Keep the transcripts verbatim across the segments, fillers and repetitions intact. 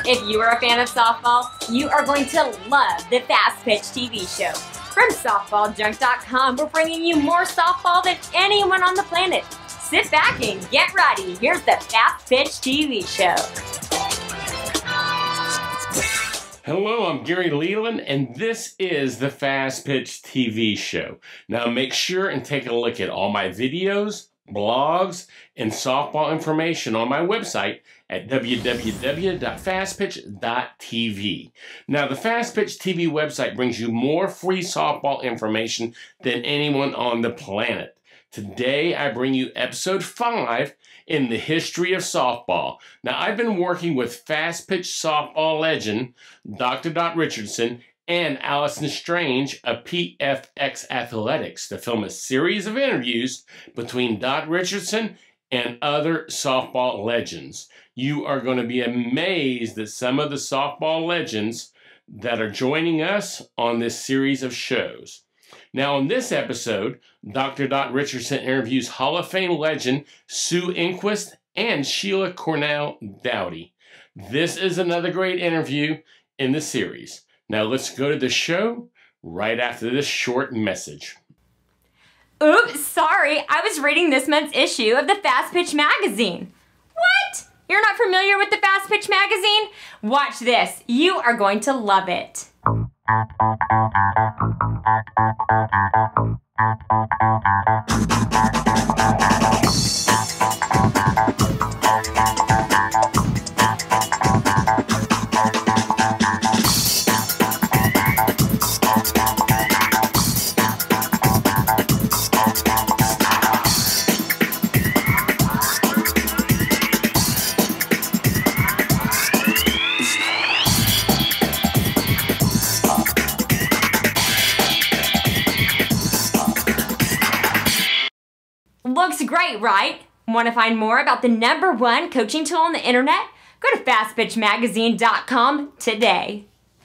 If you are a fan of softball, you are going to love the Fastpitch T V show. From softball junk dot com, we're bringing you more softball than anyone on the planet. Sit back and get ready. Here's the Fastpitch T V show. Hello, I'm Gary Leland, and this is the Fastpitch T V show. Now make sure and take a look at all my videos, blogs, and softball information on my website at w w w dot fastpitch dot t v. Now, the Fastpitch T V website brings you more free softball information than anyone on the planet. Today, I bring you episode five in the history of softball. Now, I've been working with Fastpitch softball legend, Doctor Dot Richardson, and Alison Strange of P F X Athletics to film a series of interviews between Dot Richardson and other softball legends. You are going to be amazed at some of the softball legends that are joining us on this series of shows. Now, in this episode, Doctor Dot Richardson interviews Hall of Fame legend Sue Enquist and Sheila Cornell-Douty. This is another great interview in the series. Now, let's go to the show right after this short message. Oops, sorry. I was reading this month's issue of the Fastpitch magazine. What? You're not familiar with the Fastpitch magazine? Watch this. You are going to love it. Looks great, right? Want to find more about the number one coaching tool on the internet? Go to fastpitch magazine dot com today.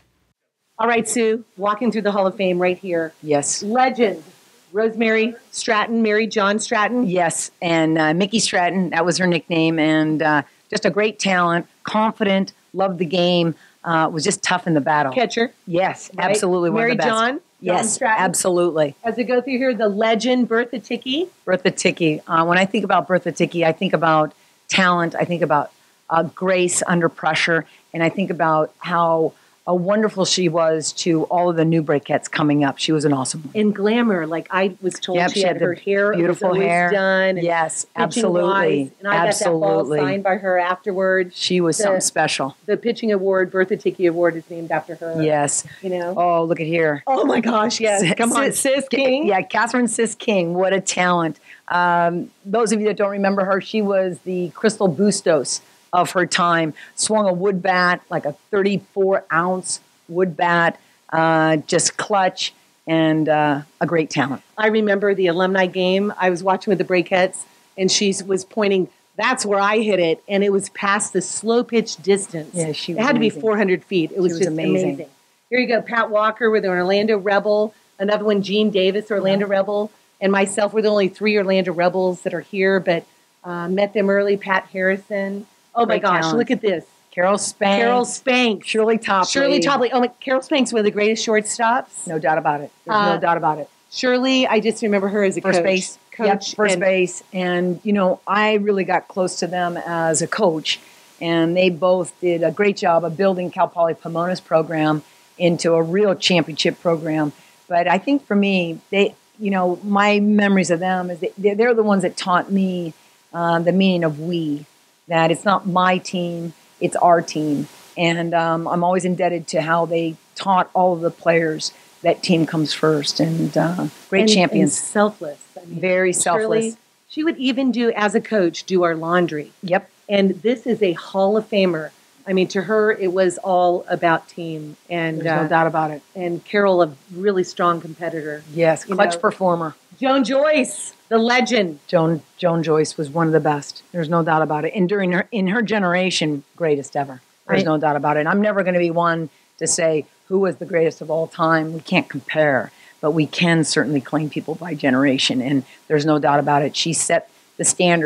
All right, Sue, walking through the Hall of Fame right here. Yes. Legend, Rosemary Stratton, Mary John Stratton. Yes, and uh, Mickey Stratton, that was her nickname, and uh, just a great talent, confident, loved the game, uh, was just tough in the battle. Catcher. Yes, Right? absolutely one Mary of the best. John. John Yes, Stratton. absolutely. As we go through here, the legend, Bertha Ticky. Bertha Ticky. Uh, when I think about Bertha Ticky, I think about talent, I think about uh, grace under pressure, and I think about how uh, wonderful she was to all of the new breakettes coming up. She was an awesome one. In glamour, like I was told Yep, she, had, her the hair beautiful was always hair. done. And Yes, pitching absolutely. wise, and I absolutely. got that ball signed by her afterwards. She was The- something special. The pitching award, Bertha Ticky Award, is named after her. Yes. You know? Oh, look at here. Oh my gosh, yes. Sis- Come on, Sis- Sis King. Yeah, Catherine Sis King. What a talent. Um, those of you that don't remember her, she was the Crystal Bustos of her time. Swung a wood bat, like a thirty-four ounce wood bat, uh, just clutch, and uh, a great talent. I remember the alumni game. I was watching with the Breakettes, and she was pointing, that's where I hit it, and it was past the slow pitch distance. Yeah, she It was had to be amazing. four hundred feet. It was, was just amazing. amazing. Here you go, Pat Walker with an Orlando Rebel, another one, Gene Davis, Orlando Rebel, and myself. We're the only three Orlando Rebels that are here, but uh, met them early. Pat Harrison. Oh my Great gosh, talent. look at this. Carol Spanks. Carol Spanks. Shirley Topley. Shirley Topley. Oh my, Carol Spanks, one of the greatest shortstops. No doubt about it. There's Uh, no doubt about it. Shirley, I just remember her as a First coach. base. Coach. Yep, first and- base. And, you know, I really got close to them as a coach. And they both did a great job of building Cal Poly Pomona's program into a real championship program. But I think for me, they, you know, my memories of them is that they're, they're the ones that taught me uh, the meaning of we, that it's not my team, it's our team. And um, I'm always indebted to how they taught all of the players that team comes first. And uh, great and, champions. and selfless. I mean, Very selfless. Shirley, she would even do, as a coach, do our laundry. Yep. And this is a Hall of Famer. I mean, to her, it was all about team. And There's no uh, doubt about it. and Carol, a really strong competitor. Yes, You clutch know. performer. Joan Joyce, the legend. Joan Joan Joyce was one of the best. There's no doubt about it. And during her in her generation, greatest ever. There's Right. no doubt about it. And I'm never going to be one to say who was the greatest of all time. We can't compare, but we can certainly claim people by generation. And there's no doubt about it. She set the standard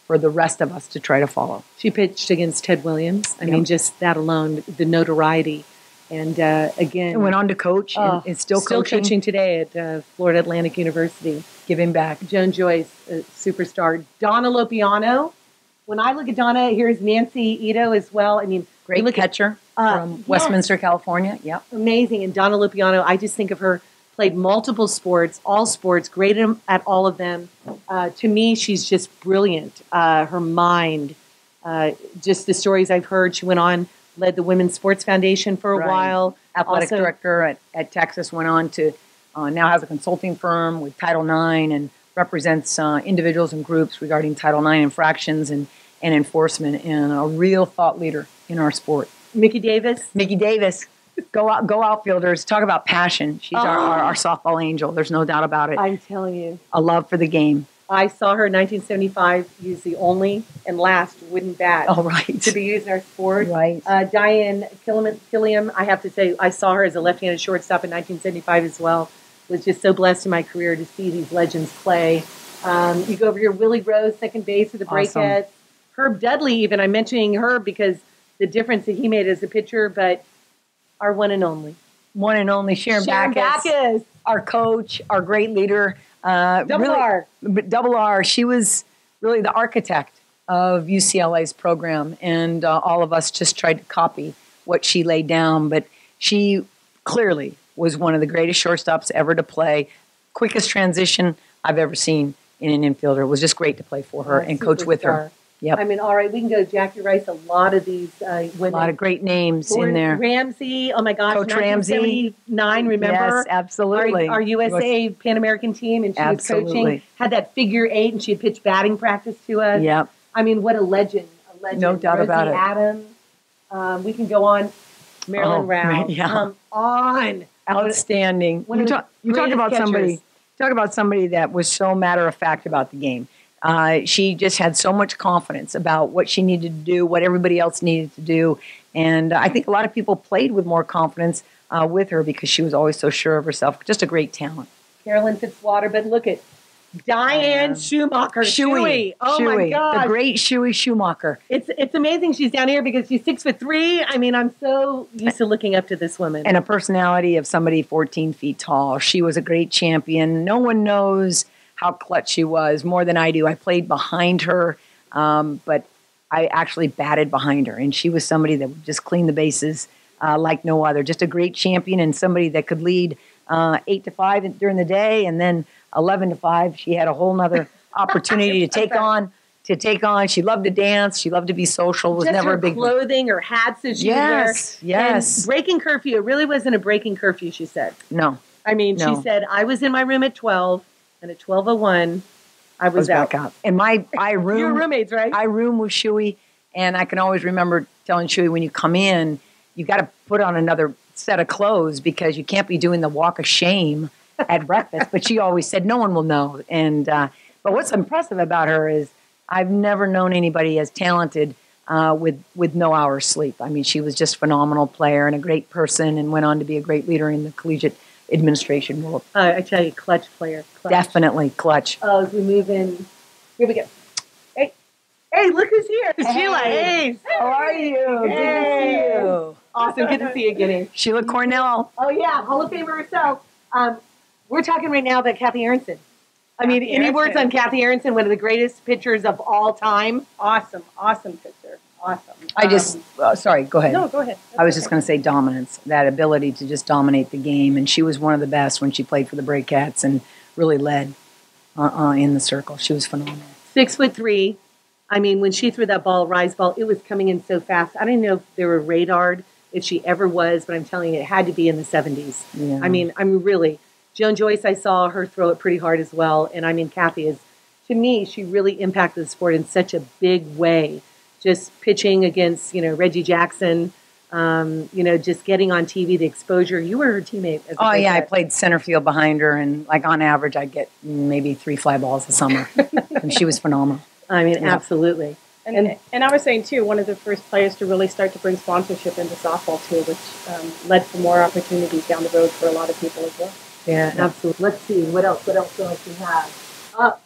for the rest of us to try to follow. She pitched against Ted Williams. I Yep. mean, just that alone, the notoriety. And uh, again, And went on to coach oh, and is still, still coaching. coaching today at uh, Florida Atlantic University. Giving back. Joan Joyce, a superstar. Donna Lopiano. When I look at Donna, here's Nancy Ito as well. I mean, Great look at catcher uh, from yes. Westminster, California. Yep. amazing. And Donna Lopiano, I just think of her, played multiple sports, all sports, great at all of them. Uh, to me, she's just brilliant. Uh, her mind, uh, just the stories I've heard. She went on, led the Women's Sports Foundation for a Right. while. Athletic Also- director at, at Texas, went on to uh, now has a consulting firm with Title nine and represents uh, individuals and groups regarding Title nine infractions and, and enforcement, and a real thought leader in our sport. Mickey Davis. Mickey Davis, go out, go outfielders. Talk about passion. She's our, Oh. our, our softball angel. There's no doubt about it. I'm telling you. A love for the game. I saw her in nineteen seventy-five use the only and last wooden bat Oh, right. to be used in our sport. Right. Uh, Diane Killiam, Killiam, I have to say, I saw her as a left-handed shortstop in nineteen seventy-five as well. Was just so blessed in my career to see these legends play. Um, you go over here, Willie Rose, second base for the Awesome. Breakettes. Herb Dudley, even, I'm mentioning her because the difference that he made as a pitcher, but our one and only. One and only Sharon, Sharon Backus, Backus. our coach, our great leader. Uh, Double really- R. But double R. She was really the architect of U C L A's program, and uh, all of us just tried to copy what she laid down. But she clearly was one of the greatest shortstops ever to play. Quickest transition I've ever seen in an infielder. It was just great to play for her Oh, and coach with her. superstar. Yep. I mean, all right, we can go Jackie Rice, a lot of these uh, A women. lot of great names in Gordon there. Ramsey, oh my gosh, Coach Ramsey. nineteen seventy-nine, remember? Yes, absolutely. Our, our U S A Pan American team, and she was Absolutely. coaching, had that figure eight, and she had pitched batting practice to us. Yep. I mean, what a legend. A legend. No doubt Rosie about it. Adams. Um, we can go on. Marilyn Oh, Rao. yeah. Come on. Outstanding. One You of the talk, you talk greatest about catchers. somebody. Talk about somebody that was so matter of fact about the game. Uh, she just had so much confidence about what she needed to do, what everybody else needed to do, and I think a lot of people played with more confidence uh, with her because she was always so sure of herself. Just a great talent. Carolyn Fitzwater, but look at Diane Yeah. Schumacher. Shuey. Shuey. Oh my Shuey, gosh. the great Shuey Schumacher. It's it's amazing she's down here because she's six foot three. I mean, I'm so used to looking up to this woman. And a personality of somebody fourteen feet tall. She was a great champion. No one knows how clutch she was more than I do. I played behind her, um, but I actually batted behind her. And she was somebody that would just clean the bases uh, like no other. Just a great champion and somebody that could lead uh, eight to five during the day, and then eleven to five. She had a whole nother opportunity to take on. To take on. She loved to dance. She loved to be social. Was Just never her a big clothing or hats that she Yes, would wear. yes. And breaking curfew. It really wasn't a breaking curfew, she said. no. I mean, No. she said, I was in my room at twelve, and at twelve oh one, I was, was out. back out. And my I room. You were roommates, right? I room with Shuey, and I can always remember telling Shuey, when you come in, you got to put on another set of clothes because you can't be doing the walk of shame at breakfast. But she always said, no one will know. And uh, but what's impressive about her is I've never known anybody as talented uh, with with no hours sleep. I mean, she was just a phenomenal player and a great person, and went on to be a great leader in the collegiate administration world. Uh, I tell you, clutch player. Clutch. Definitely clutch. Oh, as we move in, here we go. Hey, hey, look who's here. Sheila. Hey. How are you? Good to see you. Awesome. Good to see you again. Sheila Cornell. Oh, yeah. Hall of Famer herself. Um, we're talking right now about Kathy Aronson. I mean, Kathy any words Aronson. on Kathy Aronson, one of the greatest pitchers of all time? Awesome, awesome pitcher. Awesome. I just, Um, uh, sorry, go ahead. no, go ahead. I was just going to say dominance, that ability to just dominate the game. And she was one of the best when she played for the Breakcats and really led uh, uh, in the circle. She was phenomenal. Six foot three. I mean, when she threw that ball, rise ball, it was coming in so fast. I don't know if they were radared, if she ever was, but I'm telling you, it had to be in the seventies. Yeah. I mean, I'm really, Joan Joyce, I saw her throw it pretty hard as well. And I mean, Kathy is, to me, she really impacted the sport in such a big way. Just pitching against, you know, Reggie Jackson, um, you know, just getting on T V, the exposure. You were her teammate. As a Oh, yeah, I Breakette. played center field behind her. And like on average, I'd get maybe three fly balls a summer. And she was phenomenal. I mean, Yeah. absolutely. And, And- and I was saying, too, one of the first players to really start to bring sponsorship into softball, too, which um, led to more opportunities down the road for a lot of people as well. Yeah, absolutely. Let's see. What else? What else do we have? Oh,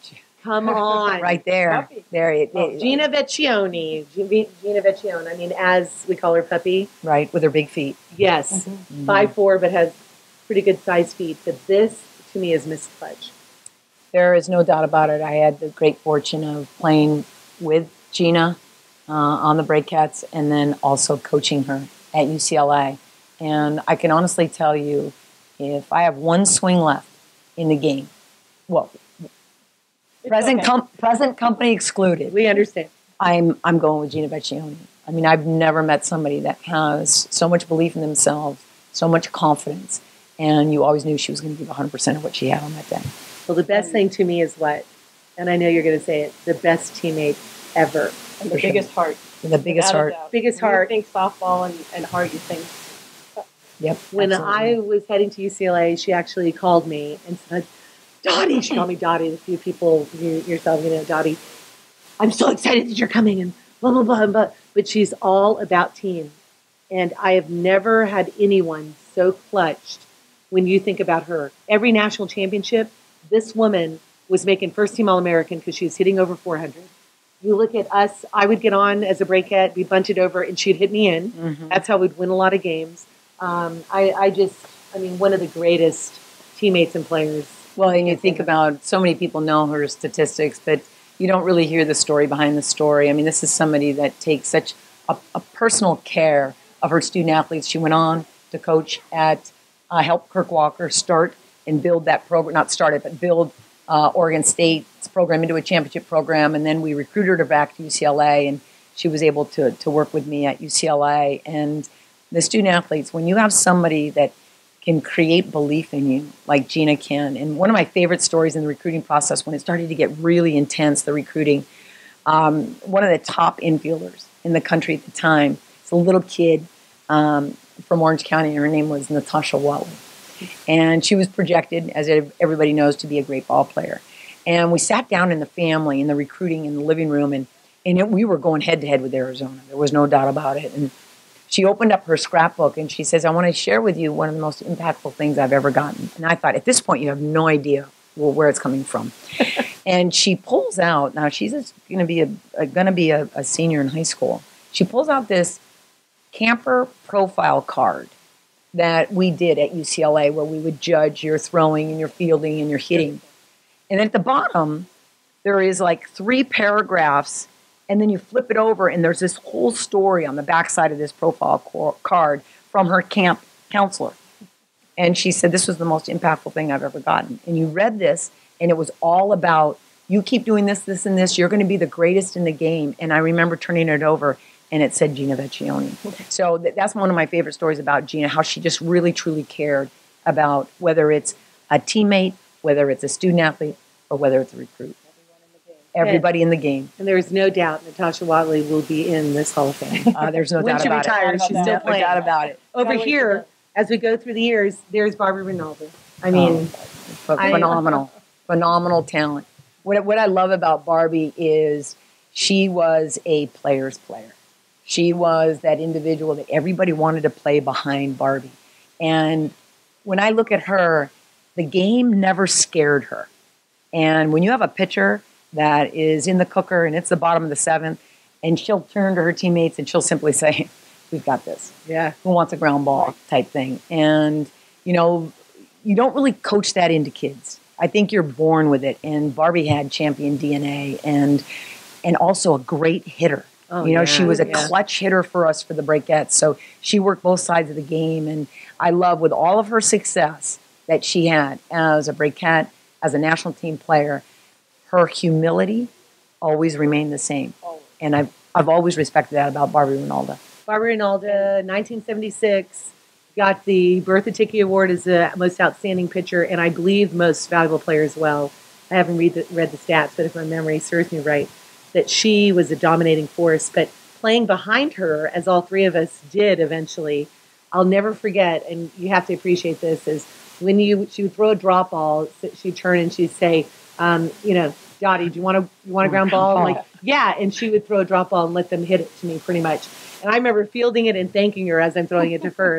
Come on. Right there. Puppy. There it Oh, is. Gina Vecchione. G- Gina Vecchione. I mean, as we call her Puppy. Right, with her big feet. Yes. Mhm. five four, but has pretty good sized feet. But this, to me, is Miss Clutch. There is no doubt about it. I had the great fortune of playing with Gina uh, on the Breakcats and then also coaching her at U C L A. And I can honestly tell you, if I have one swing left in the game, well, present okay. com- present company excluded, We understand. I'm I'm going with Gina Vecchione. I mean, I've never met somebody that has so much belief in themselves, so much confidence, and you always knew she was going to give one hundred percent of what she had on that day. Well, the best thing to me is what? And I know you're going to say it. The best teammate ever. And the biggest heart. The biggest Without a heart. doubt. Biggest When you heart. think softball and, and heart, you think. Yep. When absolutely. I was heading to U C L A, she actually called me and said, Dottie, she called me Dottie. The few people, you yourself, you know, Dottie, I'm so excited that you're coming and blah, blah, blah, blah. But she's all about team. And I have never had anyone so clutched when you think about her. Every national championship, this woman was making first team All-American because she was hitting over four hundred. You look at us, I would get on as a breakout, we'd bunch it over, and she'd hit me in. Mhm. That's how we'd win a lot of games. Um, I, I just, I mean, one of the greatest teammates and players. Well, and you think about, so many people know her statistics, but you don't really hear the story behind the story. I mean, this is somebody that takes such a, a personal care of her student athletes. She went on to coach at, uh, help Kirk Walker start and build that program, not start it, but build uh, Oregon State's program into a championship program. And then we recruited her back to U C L A, and she was able to, to work with me at U C L A. And the student athletes, when you have somebody that can create belief in you, like Gina can. And one of my favorite stories in the recruiting process, when it started to get really intense, the recruiting, um, one of the top infielders in the country at the time, it's a little kid um, from Orange County, and her name was Natasha Watley. And she was projected, as everybody knows, to be a great ball player. And we sat down in the family, in the recruiting, in the living room, and, and it, we were going head-to-head with Arizona. There was no doubt about it. And she opened up her scrapbook and she says, I want to share with you one of the most impactful things I've ever gotten. And I thought, at this point, you have no idea well, where it's coming from. And she pulls out, now she's going to be a, a going to be a, a senior in high school. She pulls out this camper profile card that we did at U C L A, where we would judge your throwing and your fielding and your hitting. And at the bottom, there is like three paragraphs. And then you flip it over, and there's this whole story on the backside of this profile cor- card from her camp counselor. And she said, this was the most impactful thing I've ever gotten. And you read this, and it was all about, you keep doing this, this, and this, you're going to be the greatest in the game. And I remember turning it over, and it said Gina Vecchione. So th- that's one of my favorite stories about Gina, how she just really, truly cared about whether it's a teammate, whether it's a student athlete, or whether it's a recruit. Everybody in the game. And there is no doubt Natasha Watley will be in this Hall of Fame. Uh, there's no When doubt she about retires, it. she's still No playing. doubt about it. Over Can't wait here, for as we go through the years, there's Barbie Rinaldi. I mean, Ph- I- phenomenal, phenomenal talent. What what I love about Barbie is she was a player's player. She was that individual that everybody wanted to play behind Barbie. And when I look at her, the game never scared her. And when you have a pitcher that is in the cooker and it's the bottom of the seventh, and she'll turn to her teammates and she'll simply say, we've got this. yeah. Who wants a ground ball type thing. And, you know, you don't really coach that into kids. I think you're born with it. And Barbie had champion D N A and and also a great hitter. Oh, you know, yeah, she was a yeah. clutch hitter for us for the Breakettes. So she worked both sides of the game. And I love, with all of her success that she had as a Breakette, as a national team player, her humility always remained the same. And I've, I've always respected that about Barbie Rinaldi. Barbara Rinaldi, nineteen seventy-six, got the Bertha Ticky Award as the most outstanding pitcher, and I believe most valuable player as well. I haven't read the, read the stats, but if my memory serves me right, that she was a dominating force. But playing behind her, as all three of us did eventually, I'll never forget, and you have to appreciate this, is when you she would throw a drop ball, she'd turn and she'd say, um, you know, Dottie, do you want to you want a ground ball? I'm like, yeah, and she would throw a drop ball and let them hit it to me pretty much. And I remember fielding it and thanking her as I'm throwing it to first.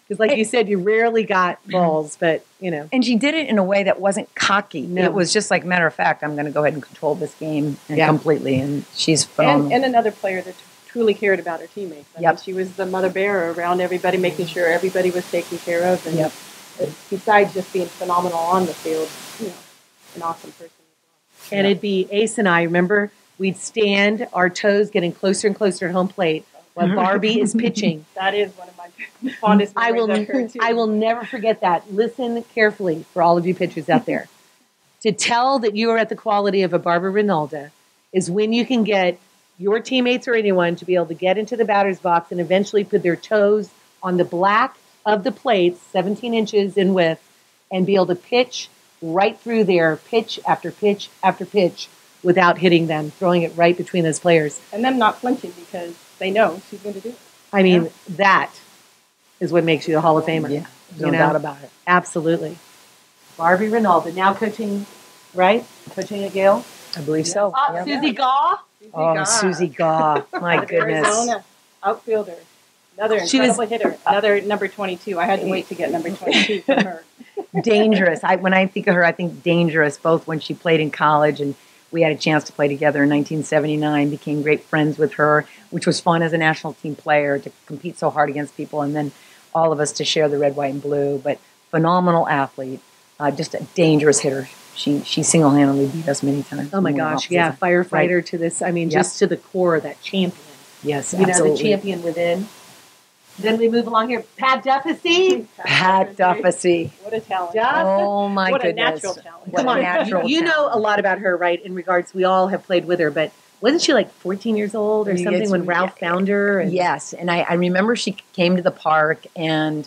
Because like you said, you rarely got balls, but, you know. And she did it in a way that wasn't cocky. No. It was just like, matter of fact, I'm going to go ahead and control this game and Yeah. completely. And she's phenomenal. And, and another player that truly cared about her teammates. I Yep. mean, she was the mother bear around everybody, making sure everybody was taken care of. And Yep. besides just being phenomenal on the field, you know, an awesome person as well. And it'd be Ace and I, remember, we'd stand, our toes getting closer and closer at home plate while Barbie is pitching. That is one of my fondest I memories will, of her, too. I will never forget that. Listen carefully for all of you pitchers out there. To tell that you are at the quality of a Barbara Rinalda is when you can get your teammates or anyone to be able to get into the batter's box and eventually put their toes on the black of the plates, seventeen inches in width, and be able to pitch right through there, pitch after pitch after pitch, without hitting them, throwing it right between those players. And them not flinching because they know she's going to do it. I mean, that is what makes you a Hall of Famer. Yeah, there's you no know? doubt about it. Absolutely. Barbie Rinalda, now coaching, right? Coaching at Yale? I believe so. Uh, Yep. Susie Gaw? Oh, Gaw. Susie Gaw. My Out of goodness. Arizona, outfielder. Another She was- incredible hitter. Another number twenty-two. I had to wait to get number twenty-two from her. Dangerous. I, when I think of her, I think dangerous, both when she played in college and we had a chance to play together in nineteen seventy-nine, became great friends with her, which was fun as a national team player to compete so hard against people and then all of us to share the red, white, and blue. But phenomenal athlete, uh, just a dangerous hitter. She she single-handedly beat us many times. Oh my when we were gosh, opposite. yeah, firefighter Right. to this, I mean, Yep. just to the core, that champion. Yes, You absolutely. know, the champion within. Then we move along here. Pat Duffy. Pat Duffy. What a talent. Duff. Oh my What a goodness. natural talent. What Come a on, natural you, you know talent. a lot about her, right, in regards, we all have played with her, but wasn't she like fourteen years old or Yes, something when Ralph yeah. found her? And Yes, and I, I remember she came to the park, and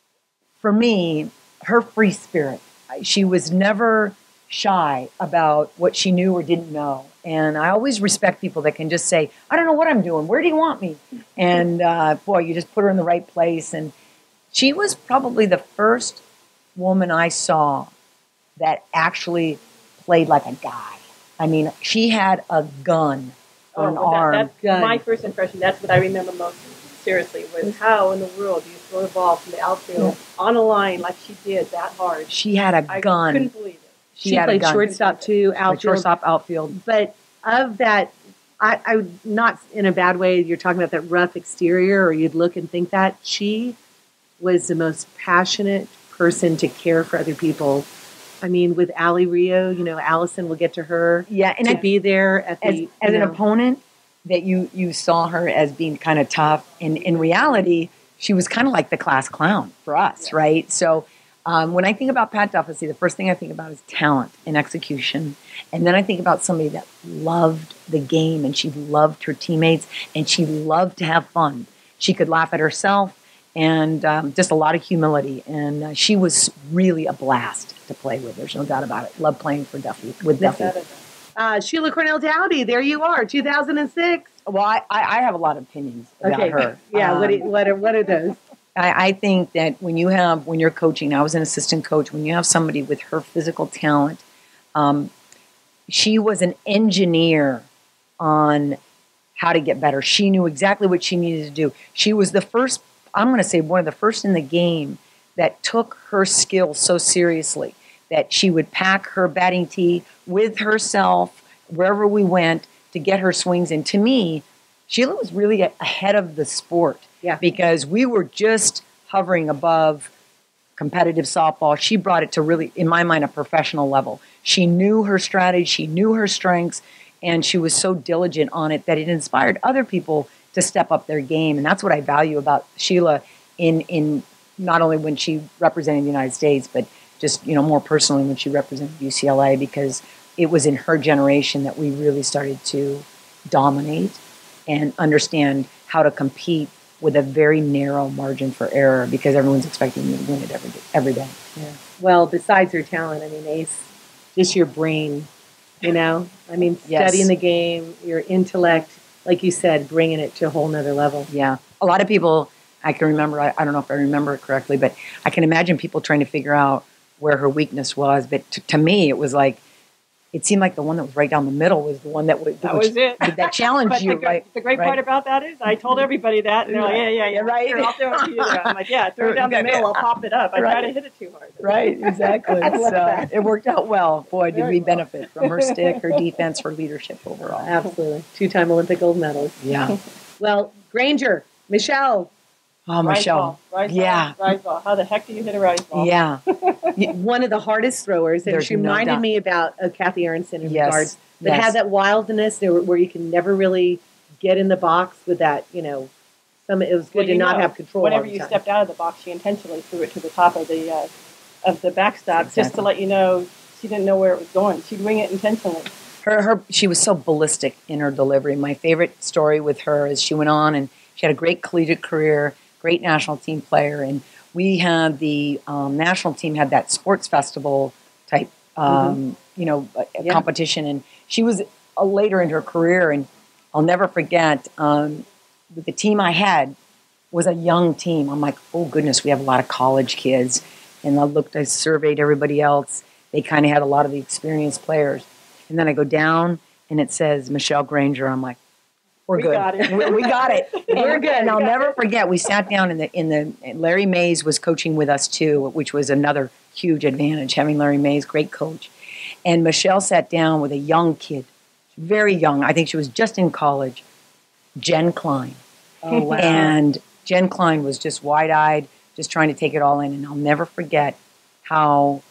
for me, her free spirit, she was never shy about what she knew or didn't know. And I always respect people that can just say, I don't know what I'm doing. Where do you want me? And uh, boy, you just put her in the right place. And she was probably the first woman I saw that actually played like a guy. I mean, she had a gun for an well, that- arm. that's Gun. my first impression. That's what I remember most seriously was how in the world do you throw a ball from the outfield on a line like she did that hard. She had a I gun. couldn't believe it. she, had a played gun. shortstop too, Like outfield. shortstop, outfield. But of that, I, I would not in a bad way. You're talking about that rough exterior, or you'd look and think that she was the most passionate person to care for other people. I mean, with Allie Rio, you know, Allison, we'll get to her. Yeah, and to I, be there at the as, you as an know, opponent, that you you saw her as being kind of tough, and in reality, she was kind of like the class clown for us, right? So um, when I think about Pat Duffy, the first thing I think about is talent and execution, and then I think about somebody that loved the game, and she loved her teammates, and she loved to have fun. She could laugh at herself, and um, just a lot of humility, and uh, she was really a blast to play with. There's no doubt about it. Love playing for Duffy with Duffy. That is- uh, Sheila Cornell-Douty. There you are, two thousand six. Well, I, I I have a lot of opinions about Okay, her. yeah. what, Um, do- what are what are those? I, I think that when you have, when you're coaching, I was an assistant coach, when you have somebody with her physical talent, um, she was an engineer on how to get better. She knew exactly what she needed to do. She was the first, I'm going to say one of the first in the game that took her skill so seriously that she would pack her batting tee with herself wherever we went to get her swings in. To me, Sheila was really a- ahead of the sport. Yeah. Because we were just hovering above competitive softball. She brought it to really, in my mind, a professional level. She knew her strategy, she knew her strengths, and she was so diligent on it that it inspired other people to step up their game. And that's what I value about Sheila in in not only when she represented the United States, but just, you know, more personally when she represented U C L A, because it was in her generation that we really started to dominate and understand how to compete with a very narrow margin for error, because everyone's expecting you to win it every day. Every day. Yeah. Well, besides her talent, I mean, Ace, just your brain, you know? I mean, Yes. studying the game, your intellect, like you said, bringing it to a whole nother level. Yeah. A lot of people, I can remember, I, I don't know if I remember it correctly, but I can imagine people trying to figure out where her weakness was. But t- to me, it was like it seemed like the one that was right down the middle was the one that was That was it. that challenged But you, the, gr- right? the great right. part about that is I told everybody that, and they're like, yeah, yeah, yeah, Right. sure, I'll throw it to you there. I'm like, yeah, throw it down the middle, I'll pop it up. I Right. try to hit it too hard. Right, exactly. I love so that. it worked out well. Boy, did Very we well. benefit from her stick, her defense, her leadership overall. Absolutely. Two-time Olympic gold medalist. Yeah. Well, Granger, Michelle, Oh, Rise Michelle. ball, rise Yeah. ball, rise ball. How the heck do you hit a rise ball? Yeah. one of the hardest throwers, and There's she no reminded doubt. me about uh, Kathy Aronson in Yes. regards that Yes. had that wildness there where you can never really get in the box with that, you know, some it was good Well, to you not know, have control. Whenever all the you time. stepped out of the box, she intentionally threw it to the top of the uh, of the backstop just to Exactly. let you know she didn't know where it was going. She'd wing it intentionally. Her, her, she was so ballistic in her delivery. My favorite story with her is she went on and she had a great collegiate career, great national team player, and we had the um, national team had that sports festival type, um, you know, a, a Yeah. competition, and she was uh, later in her career, and I'll never forget um, the team I had was a young team. I'm like, oh goodness, we have a lot of college kids, and I looked, I surveyed everybody else. They kind of had a lot of the experienced players. And then I go down, and it says Michelle Granger. I'm like, we're We good. got it. We, we got it. We're And- good. And I'll We got never forget. We sat down in the in the. and Larry Mays was coaching with us too, which was another huge advantage having Larry Mays, great coach. And Michelle sat down with a young kid, very young. I think she was just in college, Jen Klein. Oh wow! And Jen Klein was just wide-eyed, just trying to take it all in. And I'll never forget how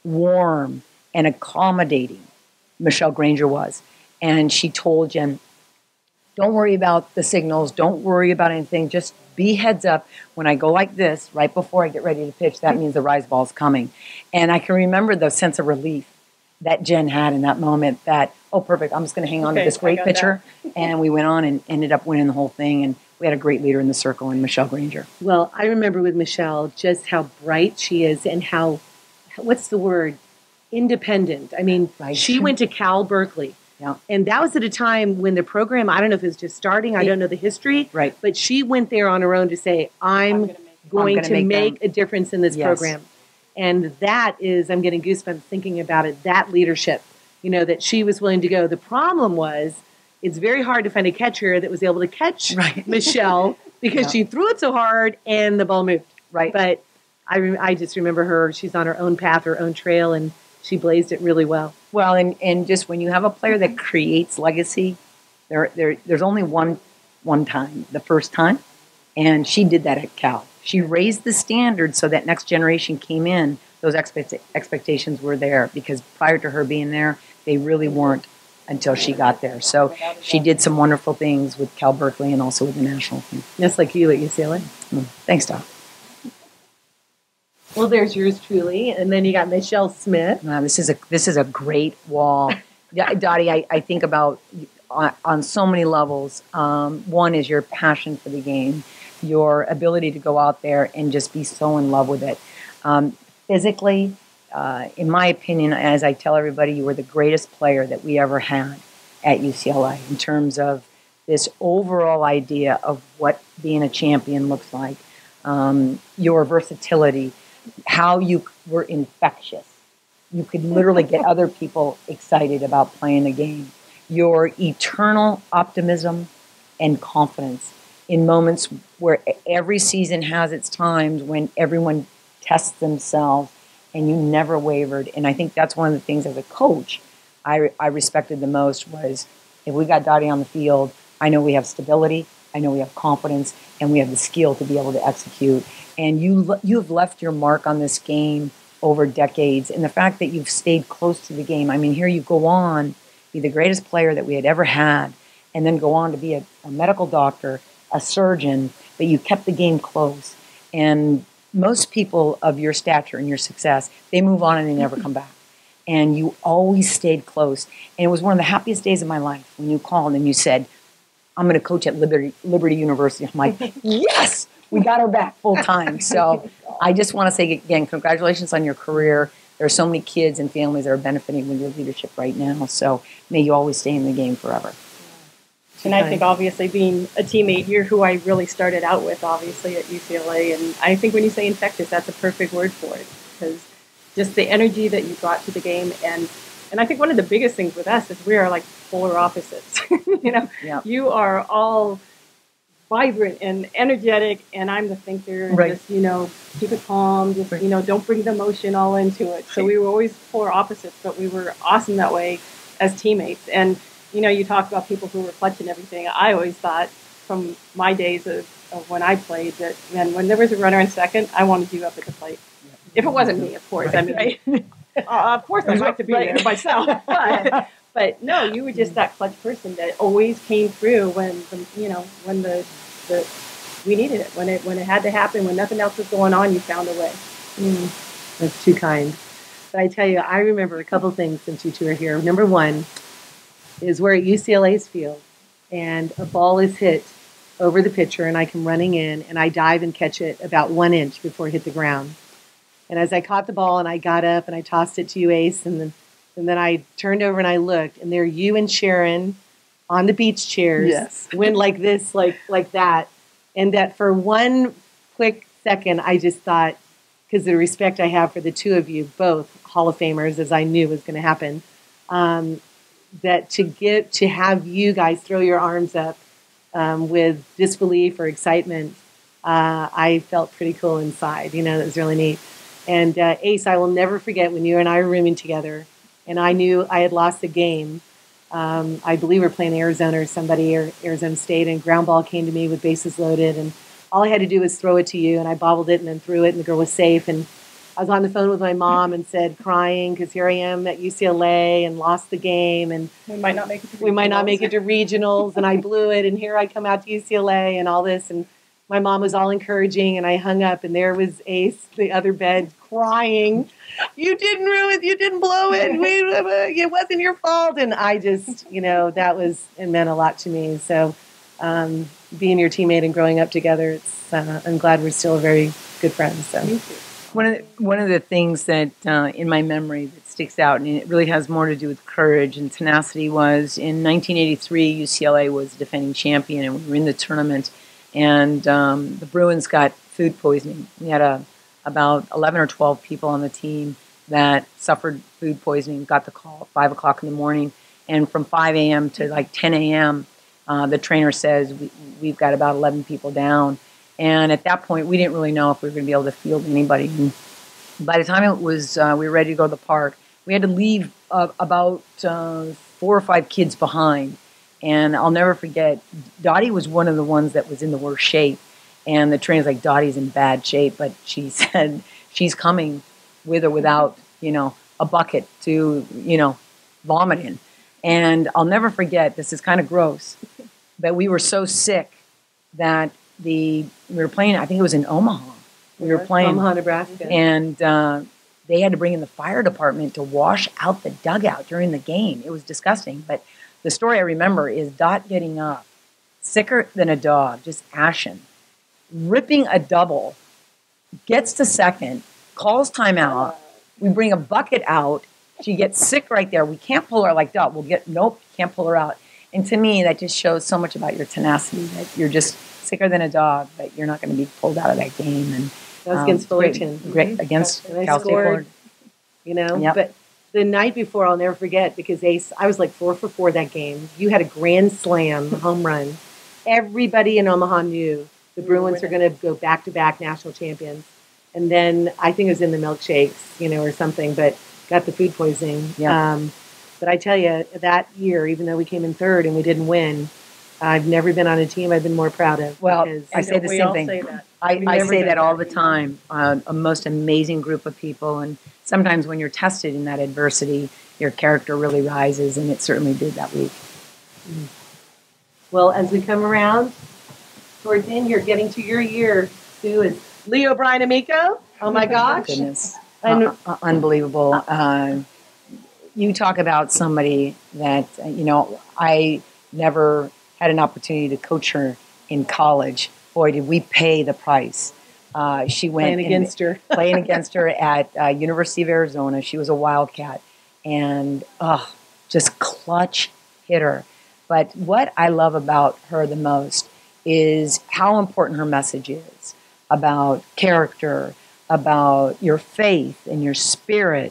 warm and accommodating Michelle Granger was. And she told Jen, don't worry about the signals. Don't worry about anything. Just be heads up. When I go like this, right before I get ready to pitch, that means the rise ball's coming. And I can remember the sense of relief that Jen had in that moment that, oh, perfect, I'm just going to hang on Okay, to this I great got pitcher. And we went on and ended up winning the whole thing. And we had a great leader in the circle in Michelle Granger. Well, I remember with Michelle just how bright she is and how, what's the word, independent. I mean, Right. she went to Cal Berkeley. Yeah. And that was at a time when the program, I don't know if it was just starting, I don't know the history, Right. but she went there on her own to say, I'm, I'm gonna make it. going I'm to gonna make, make a difference in this Yes. program. And that is, I'm getting goosebumps thinking about it, that leadership, you know, that she was willing to go. The problem was, it's very hard to find a catcher that was able to catch Right. Michelle because Yeah. she threw it so hard and the ball moved. Right. But I, re- I just remember her, she's on her own path, her own trail, and she blazed it really well. Well, and, and just when you have a player that creates legacy, there, there there's only one one time, the first time, and she did that at Cal. She raised the standard so that next generation came in. Those expect, expectations were there because prior to her being there, they really weren't until she got there. So she did some wonderful things with Cal Berkeley and also with the national team. Just like you at U C L A. Mm. Thanks, Doc. Well, there's yours truly. And then you got Michelle Smith. Wow, this is a this is a great wall, Yeah, Dottie. I, I think about on, on so many levels. Um, one is your passion for the game, your ability to go out there and just be so in love with it. Um, physically, uh, in my opinion, as I tell everybody, you were the greatest player that we ever had at U C L A in terms of this overall idea of what being a champion looks like. Um, your versatility. How you were infectious. You could literally get other people excited about playing the game. Your eternal optimism and confidence in moments where every season has its times when everyone tests themselves and you never wavered. And I think that's one of the things as a coach I, I respected the most was if we got Dottie on the field, I know we have stability, I know we have confidence, and we have the skill to be able to execute. And you you have left your mark on this game over decades. And the fact that you've stayed close to the game, I mean, here you go on, be the greatest player that we had ever had, and then go on to be a, a medical doctor, a surgeon, but you kept the game close. And most people of your stature and your success, they move on and they never come back. And you always stayed close. And it was one of the happiest days of my life when you called and you said, I'm going to coach at Liberty, Liberty University. I'm like, yes, we got her back full time. So I just want to say again, congratulations on your career. There are so many kids and families that are benefiting with your leadership right now. So may you always stay in the game forever. And I think obviously being a teammate, you're who I really started out with, obviously, at U C L A. And I think when you say infectious, that's a perfect word for it. Because just the energy that you brought to the game and And I think one of the biggest things with us is we are like polar opposites. you know, Yeah. you are all vibrant and energetic, and I'm the thinker. And Right. just, you know, keep it calm. Just, you know, don't bring the emotion all into it. So we were always polar opposites, but we were awesome that way as teammates. And, you know, you talk about people who were clutch and everything. I always thought from my days of, of when I played that, man, when there was a runner in second, I wanted you up at the plate. If it wasn't me, of course. Right. I mean, uh, of course I'd like to be Right. there myself. But, but no, you were just that clutch person that always came through when, the, you know, when the, the we needed it. When it when it had to happen, when nothing else was going on, you found a way. Mm, that's too kind. But I tell you, I remember a couple things since you two are here. Number one is we're at U C L A's field, and a ball is hit over the pitcher, and I come running in, and I dive and catch it about one inch before it hit the ground. And as I caught the ball, and I got up, and I tossed it to you, Ace, and then and then I turned over and I looked, and there you and Sharon on the beach chairs, Yes. went like this, like like that, and that for one quick second, I just thought, because of the respect I have for the two of you, both Hall of Famers, as I knew was going to happen, um, that to get to have you guys throw your arms up um, with disbelief or excitement, uh, I felt pretty cool inside. You know, it was really neat. And uh, Ace, I will never forget when you and I were rooming together, and I knew I had lost the game. Um, I believe we were playing Arizona or somebody, or Arizona State, and ground ball came to me with bases loaded, and all I had to do was throw it to you, and I bobbled it and then threw it, and the girl was safe. And I was on the phone with my mom and said, crying, because here I am at U C L A and lost the game, and We might not make it to we might not regionals. make it to regionals, and I blew it, and here I come out to U C L A and all this, and my mom was all encouraging, and I hung up, and there was Ace, the other bed, crying. You didn't ruin it. You didn't blow it. We, it wasn't your fault. And I just, you know, that was, it meant a lot to me. So um, being your teammate and growing up together, it's, uh, I'm glad we're still very good friends. So. One of the, one of the things that uh, in my memory that sticks out, and it really has more to do with courage and tenacity, was in nineteen eighty-three, U C L A was defending champion, and we were in the tournament, and um, the Bruins got food poisoning. We had a about eleven or twelve people on the team that suffered food poisoning, got the call at five o'clock in the morning. And from five a.m. to like ten a.m., uh, the trainer says, we, we've got about eleven people down. And at that point, we didn't really know if we were going to be able to field anybody. And by the time it was, uh, we were ready to go to the park, we had to leave uh, about uh, four or five kids behind. And I'll never forget, Dottie was one of the ones that was in the worst shape. And the trainer's like, Dottie's in bad shape, but she said she's coming with or without, you know, a bucket to, you know, vomit in. And I'll never forget, this is kind of gross, but we were so sick that the, we were playing, I think it was in Omaha. We were playing. Omaha, Nebraska. And uh, they had to bring in the fire department to wash out the dugout during the game. It was disgusting. But the story I remember is Dot getting up, sicker than a dog, just ashen, ripping a double, gets to second, calls timeout. We bring a bucket out. She gets sick right there. We can't pull her like Dot. We'll get, nope, can't pull her out. And to me, that just shows so much about your tenacity, that you're just sicker than a dog, but you're not going to be pulled out of that game. And That was um, against great, Fullerton. great, against And I Cal State scored, Florida. You know, Yep. but the night before, I'll never forget, because Ace, I was like four for four that game. You had a grand slam home run. Everybody in Omaha knew the Bruins are going to go back-to-back national champions. And then I think it was in the milkshakes, you know, or something, but got the food poisoning. Yeah. Um, but I tell you, that year, even though we came in third and we didn't win, I've never been on a team I've been more proud of. Well, because I say the we same all thing. say that. I, We've I never say done that all the that. time. Uh, a most amazing group of people, and sometimes when you're tested in that adversity, your character really rises, and it certainly did that week. Well, as we come around towards the end, you're getting to your year, Sue, is Leo, Brian, Amico. Oh my gosh. Goodness, And- uh, uh, unbelievable. Uh, you talk about somebody that, uh, you know, I never had an opportunity to coach her in college. Boy, did we pay the price. Uh, she went Playing in- against her. playing against her at uh, University of Arizona. She was a Wildcat, and oh, just clutch hitter. But what I love about her the most is how important her message is about character, about your faith and your spirit.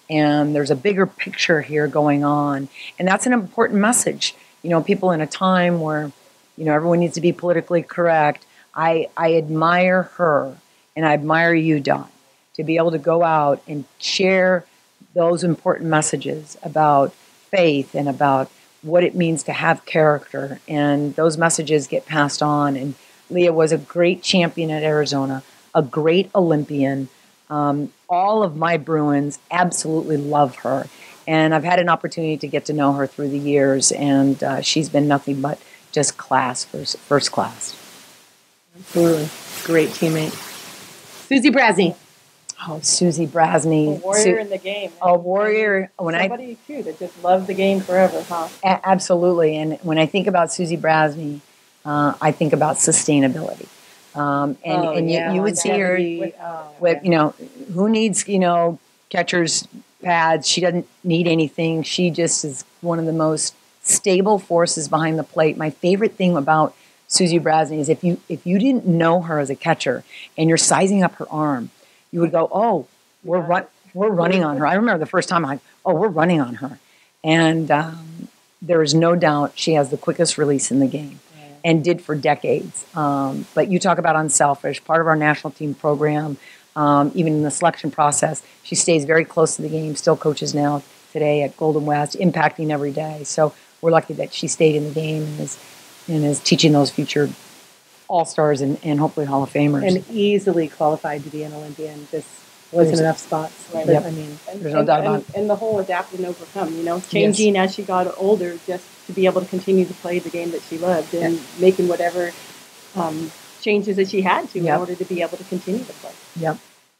and there's a bigger picture here going on. And that's an important message. You know, people in a time where, you know, everyone needs to be politically correct. I, I admire her, and I admire you, Don, to be able to go out and share those important messages about faith and about what it means to have character. And those messages get passed on. And Leah was a great champion at Arizona, a great Olympian. Um, all of my Bruins absolutely love her. And I've had an opportunity to get to know her through the years, and uh, she's been nothing but just class, first, first class. Absolutely. Great teammate. Susie Brasney. Oh, Susie Brasney. A warrior Su- in the game. A warrior. When Somebody, I, too, that just loved the game forever, huh? a- absolutely. And when I think about Susie Brasney, uh, I think about sustainability. Um, and Oh, and yeah, you, you would see her longevity. Oh, with, yeah. you know, who needs, you know, catcher's pads? She doesn't need anything. She just is one of the most stable forces behind the plate. My favorite thing about Susie Brasney is if you if you didn't know her as a catcher and you're sizing up her arm, you would go, oh, we're Yeah. run, we're running on her. I remember the first time I'm like, oh, we're running on her. And um, there is no doubt she has the quickest release in the game, and did for decades. Um, but you talk about unselfish, part of our national team program, um, even in the selection process, she stays very close to the game, still coaches now today at Golden West, impacting every day. So we're lucky that she stayed in the game and is, and is teaching those future all-stars and, and hopefully Hall of Famers. And easily qualified to be an Olympian. Just wasn't There's- enough spots. Right. But, Yep. I mean, And, There's no and, doubt and, about it. and the whole adapt and overcome, you know, changing as she got older just to be able to continue to play the game that she loved and making whatever um, changes that she had to Yep. in order to be able to continue to play. Yep.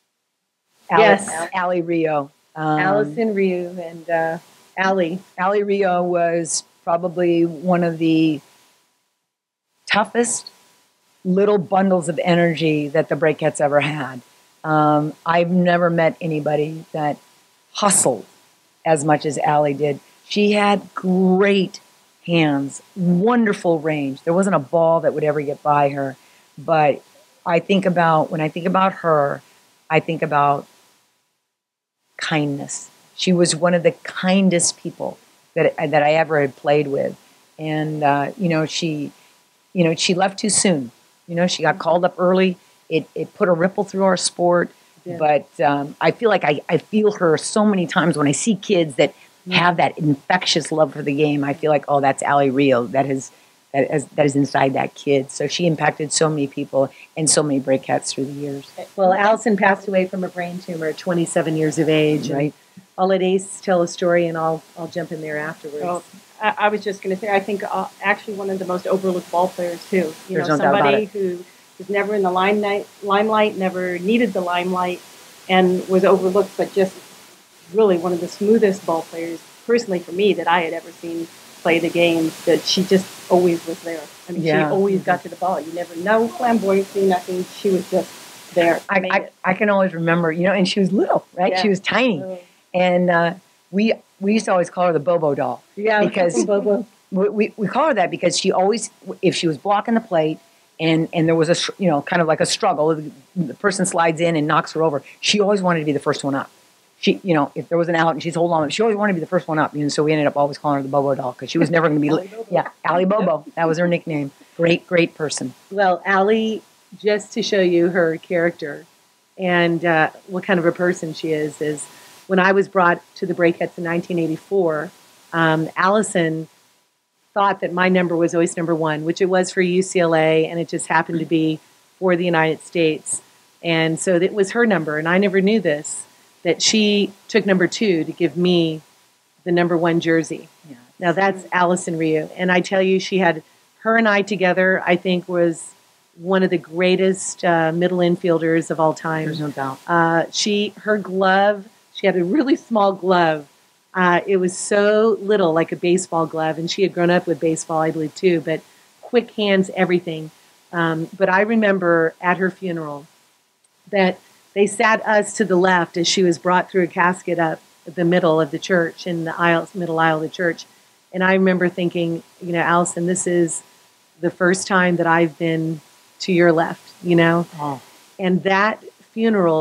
Yes. Allie, Allie Rio. Um, Alison Ryu and uh, Allie. Allie Rio was probably one of the toughest little bundles of energy that the Breakettes ever had. Um, I've never met anybody that hustled as much as Allie did. She had great hands, wonderful range. There wasn't a ball that would ever get by her. But I think about, when I think about her, I think about kindness. She was one of the kindest people that that I ever had played with. And, uh, you know, she, you know, she left too soon. You know, she got called up early. It, it put a ripple through our sport. Yeah. But um, I feel like I, I feel her so many times when I see kids that have that infectious love for the game. I feel like, oh, that's Allie Rio. That is, that is, that is inside that kid. So she impacted so many people and so many Breakettes through the years. Well, Allison passed away from a brain tumor at twenty-seven years of age. and Right. I'll let Ace tell a story, and I'll I'll jump in there afterwards. So I, I was just going to say, I think uh, actually one of the most overlooked ball players too. You There's know, no doubt about somebody it. who was never in the limelight, limelight, never needed the limelight, and was overlooked, but just really one of the smoothest ball players, personally for me, that I had ever seen play the game. That she just always was there. I mean, Yeah. she always got to the ball. You never no flamboyancy, nothing. She was just there. I, Made I, it. I can always remember, you know, and she was little, right? Yeah. She was tiny. Oh. And uh, we we used to always call her the Bobo doll. Yeah, Because Bobo. we, we, we call her that because she always, if she was blocking the plate and, and there was a, you know, kind of like a struggle, the, the person slides in and knocks her over, she always wanted to be the first one up. She, you know, if there was an out and she's holding on, she always wanted to be the first one up. And so we ended up always calling her the Bobo doll because she was never going to be, Allie Bobo. yeah, Allie Bobo. That was her nickname. Great, great person. Well, Allie, just to show you her character and uh, what kind of a person she is, is when I was brought to the Breakettes in nineteen eighty-four, um, Allison thought that my number was always number one, which it was for U C L A, and it just happened to be for the United States. And so it was her number, and I never knew this, that she took number two to give me the number one jersey. Yeah. Now that's Alison Ryu. And I tell you, she had her and I together, I think, was one of the greatest uh, middle infielders of all time. There's no doubt. Uh, she, her glove, she had a really small glove. Uh, it was so little, like a baseball glove, and she had grown up with baseball, I believe, too, but quick hands, everything. Um, but I remember at her funeral that they sat us to the left as she was brought through a casket up the middle of the church, in the aisle, middle aisle of the church. And I remember thinking, you know, Allison, this is the first time that I've been to your left, you know? Oh. And that funeral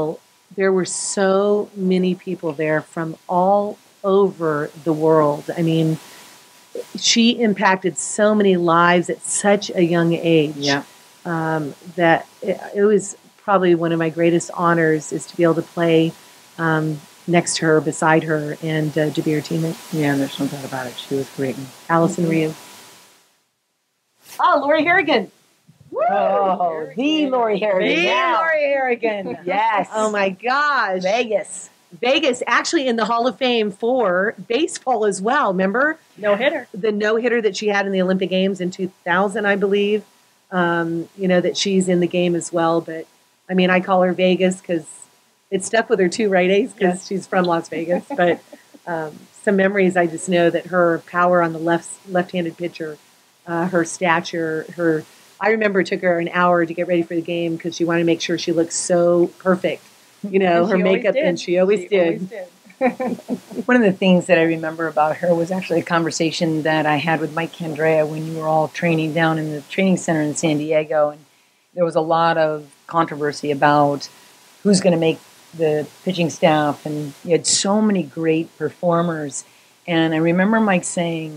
there were so many people there from all over the world. I mean, she impacted so many lives at such a young age. Yeah. Um, that it, it was probably one of my greatest honors is to be able to play um, next to her, beside her, and uh, to be her teammate. Yeah, there's no doubt about it. She was great. Alison Ryu. Oh, Lori Harrigan. Oh, the Lori Harrigan. The Yeah. Lori Harrigan. Yes. Oh my gosh. Vegas. Vegas, actually in the Hall of Fame for baseball as well. Remember? No hitter. The no-hitter that she had in the Olympic Games in two thousand, I believe. Um, you know, that she's in the game as well. But, I mean, I call her Vegas because it stuck with her too, right, Ace? Because Yes. she's from Las Vegas. But um, some memories, I just know that her power on the left, left-handed pitcher, uh, her stature, her... I remember it took her an hour to get ready for the game because she wanted to make sure she looked so perfect. You know, And her she always makeup, did. and she always She did. always did. One of the things that I remember about her was actually a conversation that I had with Mike Candrea when you were all training down in the training center in San Diego. And there was a lot of controversy about who's going to make the pitching staff. And you had so many great performers. And I remember Mike saying,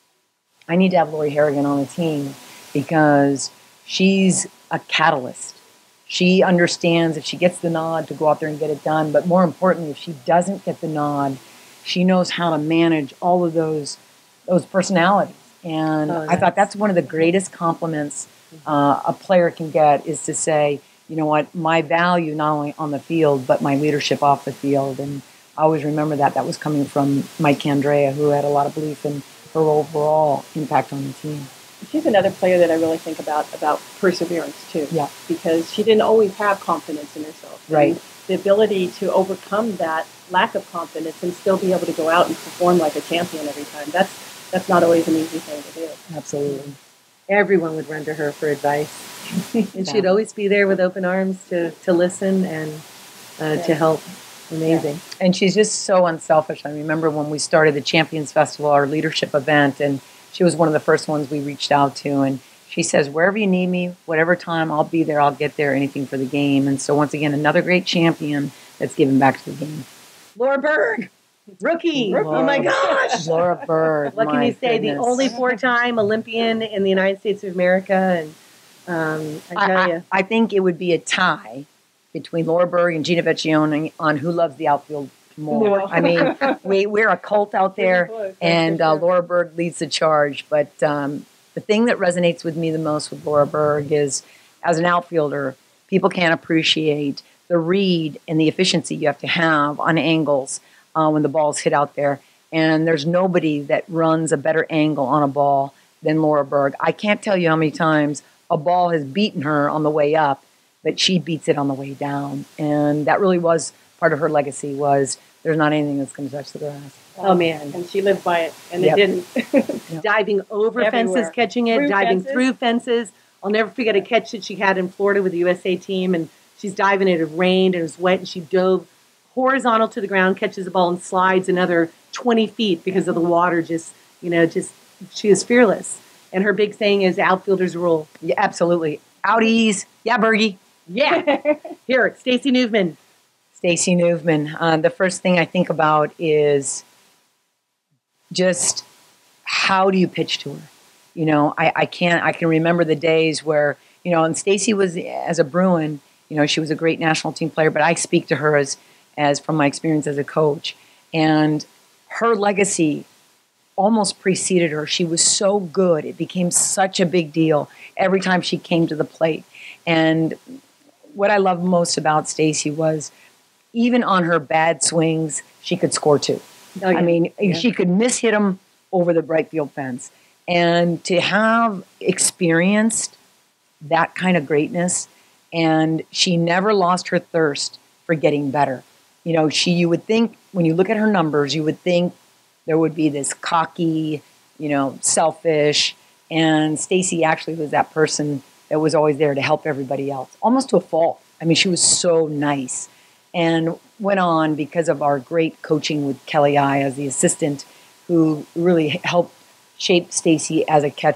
I need to have Lori Harrigan on the team because she's a catalyst. She understands if she gets the nod to go out there and get it done, but more importantly, if she doesn't get the nod, she knows how to manage all of those those personalities. And Oh, I thought that's one of the greatest compliments uh, a player can get is to say, you know what, my value not only on the field, but my leadership off the field. And I always remember that. That was coming from Mike Candrea, who had a lot of belief in her overall impact on the team. She's another player that I really think about, about perseverance, too. Yeah. Because she didn't always have confidence in herself. Right. And the ability to overcome that lack of confidence and still be able to go out and perform like a champion every time, that's that's not always an easy thing to do. Absolutely. Everyone would run to her for advice. And she'd Yeah. always be there with open arms to, to listen and uh, to Yeah. help. Amazing. And she's just so unselfish. I remember when we started the Champions Festival, our leadership event, and she was one of the first ones we reached out to. And she says, wherever you need me, whatever time, I'll be there. I'll get there, anything for the game. And so once again, another great champion that's given back to the game. Laura Berg, rookie. Oh my gosh. Laura Bird. What can my you say? goodness. The only four-time Olympian in the United States of America. And um, I tell I, you. I, I think it would be a tie between Laura Berg and Gina Vecchione on who loves the outfield more. No. I mean, we, we're a cult out there, Pretty close, that's and for uh, sure. Laura Berg leads the charge. But um, the thing that resonates with me the most with Laura Berg is, as an outfielder, people can't appreciate the read and the efficiency you have to have on angles uh, when the ball's hit out there. And there's nobody that runs a better angle on a ball than Laura Berg. I can't tell you how many times a ball has beaten her on the way up, but she beats it on the way down. And that really was part of her legacy, was there's not anything that's going to touch the grass. Oh, man. And she lived by it, and Yep. it didn't. Diving over Everywhere. fences, catching it, Through diving fences. through fences. I'll never forget a catch that she had in Florida with the U S A team, and she's diving. It had rained, and it was wet, and she dove horizontal to the ground, catches the ball, and slides another twenty feet because of the water. Just, you know, just she is fearless. And her big saying is outfielders rule. Yeah, absolutely. Outies. Yeah, Bergie. Yeah. Here, Stacey Newman. Stacey Newman. Uh, the first thing I think about is just how do you pitch to her? You know, I, I can't, I can remember the days where, you know, and Stacey was, as a Bruin, you know, she was a great national team player, but I speak to her as, as from my experience as a coach. And her legacy almost preceded her. She was so good. It became such a big deal every time she came to the plate. And what I loved most about Stacey was even on her bad swings, she could score two. Oh, yeah. I mean, Yeah. she could miss hit them over the right field fence. And to have experienced that kind of greatness, and she never lost her thirst for getting better. You know, she, you would think, when you look at her numbers, you would think there would be this cocky, you know, selfish, and Stacey actually was that person that was always there to help everybody else, almost to a fault. I mean, she was so nice, and went on because of our great coaching with Kelly I as the assistant, who really helped shape Stacey as a catcher.